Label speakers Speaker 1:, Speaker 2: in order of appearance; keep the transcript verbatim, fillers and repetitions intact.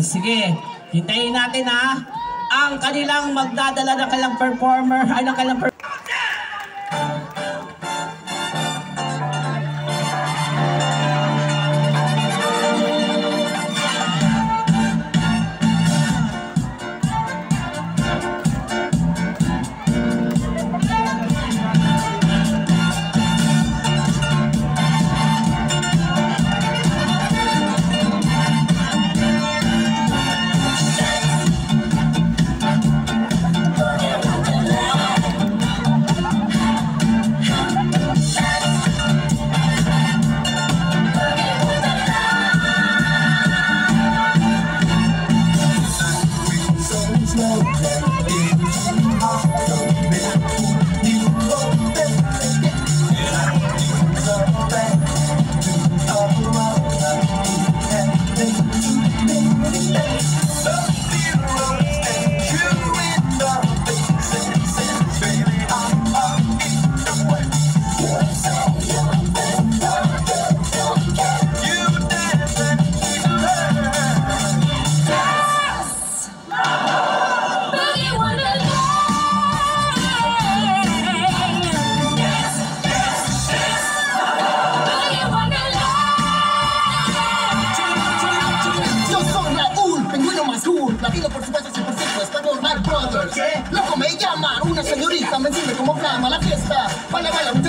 Speaker 1: Sige, hintayin natin ha. Ang kanilang magdadala ng kanilang performer, ay ng kanilang performer.
Speaker 2: Latino por supuesto, cien por ciento español, my brothers. ¿Qué? Loco me llaman, una señorita me enciende como flama la fiesta. Baila, baila,